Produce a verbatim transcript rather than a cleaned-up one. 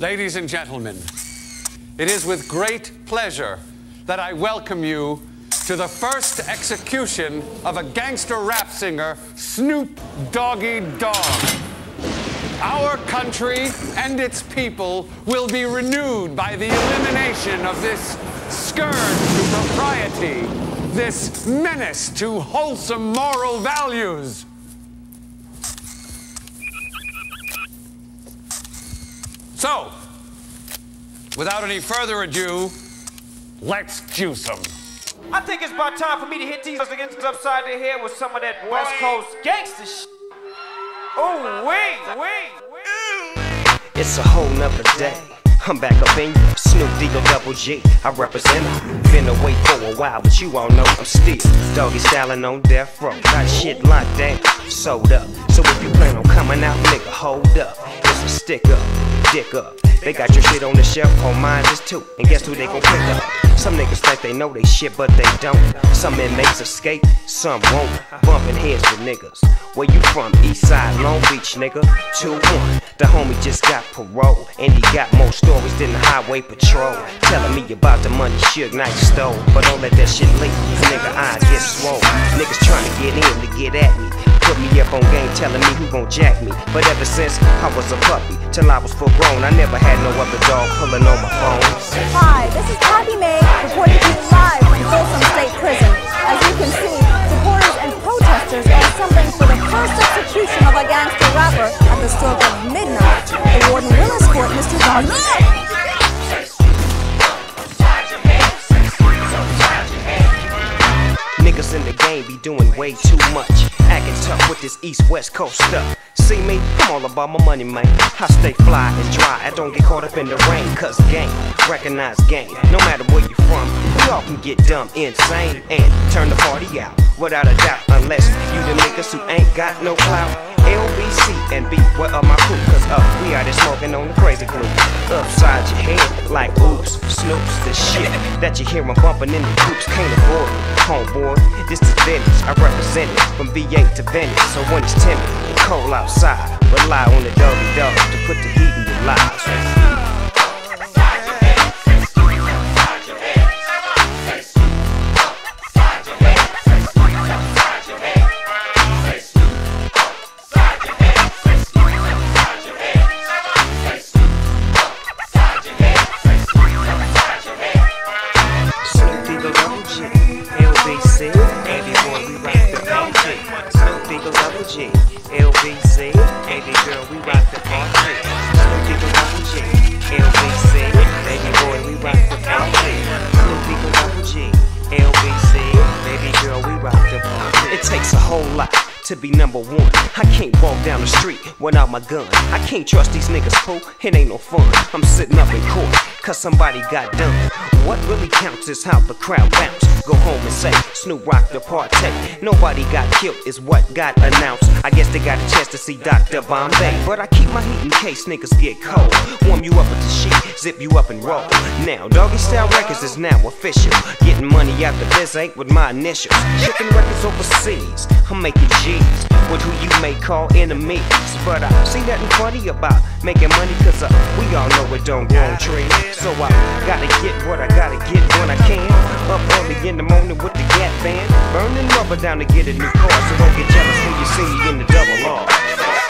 Ladies and gentlemen, it is with great pleasure that I welcome you to the first execution of a gangster rap singer, Snoop Doggy Dogg. Our country and its people will be renewed by the elimination of this scourge to propriety, this menace to wholesome moral values. So, without any further ado, let's juice them. I think it's about time for me to hit these against upside the head with some of that West Coast gangster shit. Oh, wait, wait, wait. It's a whole nother day. I'm back up in you, Snoop Deagle Double G. I represent it. Been away for a while, but you all know I'm still doggy styling on death row. Got shit locked down, sold up. So if you plan on coming out, nigga, hold up. It's a stick up, dick up. They got your shit on the shelf, on mine is too. And guess who they gon' pick up? Some niggas think they know they shit, but they don't. Some inmates escape, some won't. Bumping heads with niggas. Where you from? East Side, Long Beach, nigga. two one. The homie just got parole, and he got more stories than the highway patrol. Telling me about the money Suge Knight stole. But don't let that shit leak, nigga, I get swole. Niggas trying to get in to get at me. Put me up on game, telling me who gon' jack me. But ever since I was a puppy, till I was full grown, I never had no other dog pulling on my phone. Hi, this is Patty May, reporting to you live from Folsom State Prison. As you can see, supporters and protesters are assembling for the first execution of a gangster rapper at the stroke of midnight. The warden will escort Mister Doggy. Niggas in the game be doing way too much, acting tough with this East-West Coast stuff. See me? I'm all about my money, man. I stay fly and dry, I don't get caught up in the rain. Cause game, recognize game. No matter where you from, we all can get dumb, insane, and turn the party out, without a doubt. Unless you the niggas who ain't got no clout. L B C and B, where are my crew? Cause up, we out there smoking on the crazy glue. Upside your head, like oops, snoops, the shit that you hear 'em bumping in the groups. Can't avoid it, homeboy, this is Venice. I represent it from V eight to Venice. So when it's timid and cold outside, rely on the doggy dog to put the heat in your lives. L B C, baby girl, we rock the party. Snoop Deagle Double G, L B C, baby boy, we rock the party. Snoop Deagle Double G, L B C, baby girl, we rock the party. It takes a whole lot to be number one. I can't walk down the street without my gun. I can't trust these niggas, fool, it ain't no fun. I'm sitting up in court, cause somebody got done. What really counts is how the crowd bounce. Go home and say, Snoop rock the party. Nobody got killed is what got announced. I guess they got a chance to see Doctor Bombay. But I keep my heat in case niggas get cold. Warm you up with the sheet, zip you up and roll. Now, Doggy Style Records is now official. Getting money out the biz ain't with my initials. Shipping records overseas, I'm making G's with who you may call enemies. But I see nothing funny about making money, cause uh, we all know it don't grow on trees. So I gotta get what I gotta get when I can. Up early in the morning with the Gap band, burning rubber down to get a new car. So don't get jealous when you see me in the double R.